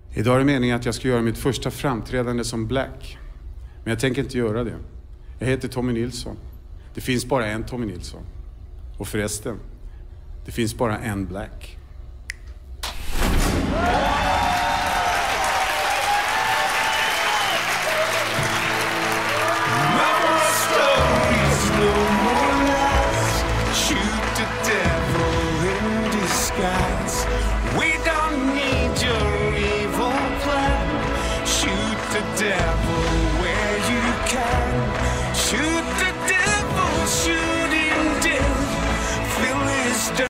Idag är det meningen att jag ska göra mitt första framträdande som Black. Men jag tänker inte göra det. Jag heter Tommy Nilsson. Det finns bara en Tommy Nilsson. Och förresten, det finns bara en Black.